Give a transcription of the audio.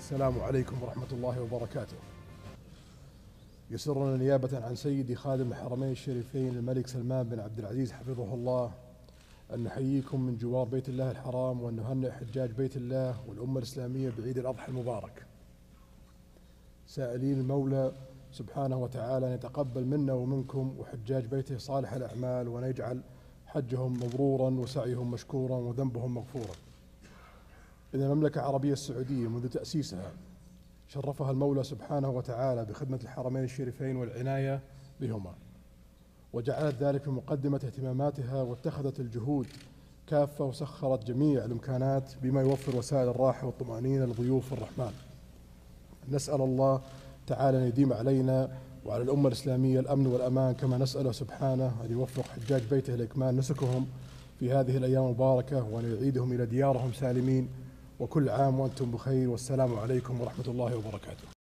السلام عليكم ورحمة الله وبركاته. يسرنا نيابة عن سيدي خادم الحرمين الشريفين الملك سلمان بن عبد العزيز حفظه الله أن نحييكم من جوار بيت الله الحرام، وأن نهنئ حجاج بيت الله والأمة الإسلامية بعيد الأضحى المبارك، سائلين المولى سبحانه وتعالى أن يتقبل منا ومنكم وحجاج بيته صالح الأعمال، وأن يجعل حجهم مبرورا وسعيهم مشكورا وذنبهم مغفورا. إن المملكة العربية السعودية منذ تأسيسها شرفها المولى سبحانه وتعالى بخدمة الحرمين الشريفين والعناية بهما، وجعلت ذلك في مقدمة اهتماماتها، واتخذت الجهود كافة وسخرت جميع الإمكانات بما يوفر وسائل الراحة والطمأنينة لضيوف الرحمن. نسأل الله تعالى أن يديم علينا وعلى الأمة الإسلامية الأمن والأمان، كما نسأله سبحانه أن يوفق حجاج بيته لإكمال نسكهم في هذه الأيام المباركة، وأن يعيدهم إلى ديارهم سالمين. وكل عام وأنتم بخير، والسلام عليكم ورحمة الله وبركاته.